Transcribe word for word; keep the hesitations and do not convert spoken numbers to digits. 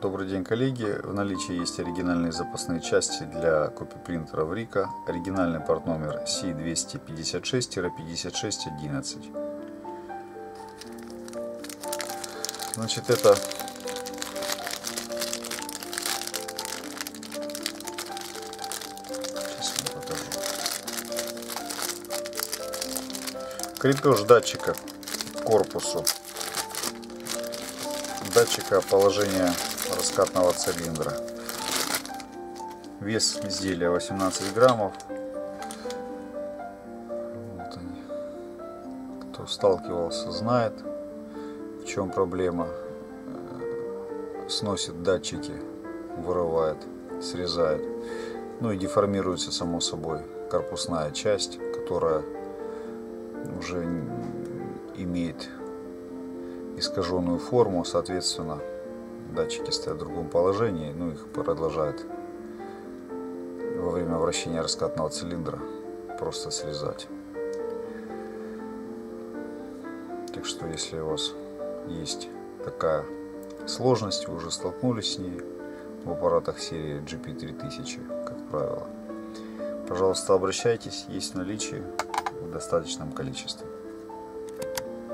Добрый день, коллеги! В наличии есть оригинальные запасные части для копипринтеров Ricoh. Оригинальный порт номер си двести пятьдесят шесть пятьдесят шесть одиннадцать. Значит, это сейчас я вам покажу. Крепеж датчика к корпусу, датчика положения раскатного цилиндра. Вес изделия восемнадцать граммов. Вот они. Кто сталкивался, знает, в чем проблема. Сносит датчики, вырывает, срезает. Ну и деформируется, само собой, корпусная часть, которая уже имеет искаженную форму, соответственно датчики стоят в другом положении, ну их продолжают во время вращения раскатного цилиндра просто срезать. Так что если у вас есть такая сложность, вы уже столкнулись с ней в аппаратах серии джи пи три тысячи, как правило, пожалуйста, обращайтесь, есть в наличии в достаточном количестве.